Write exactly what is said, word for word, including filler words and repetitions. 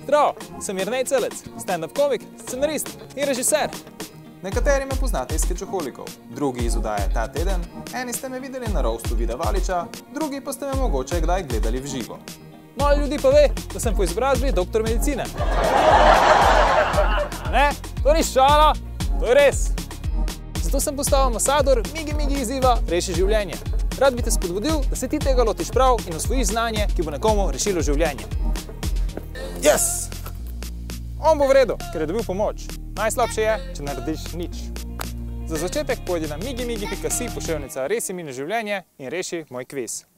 Zdravo, sem Jernej Celec, stand-up komik, scenarist in režiser. Nekateri me poznate iz Skečoholikov, drugi iz oddaje Ta teden, eni ste me videli na roastu Vida Valiča, drugi pa ste me mogoče kdaj gledali v živo. Malo ljudi pa ve, da sem po izobrazbi doktor medicine. Ne, to ni šala, to je res. Zato sem postal ambasador Migi Migi izziva Reši življenje. Rad bi te spodbudil, da se ti tega lotiš prav in osvojiš znanje, ki bo nekomu rešilo življenje. Yes! On bo v redu, ker je dobil pomoč. Najslabše je, če narediš nič. Za začetek pojdi na migi migi pika si pošiljnica Resi mi na življenje in reši moj kviz.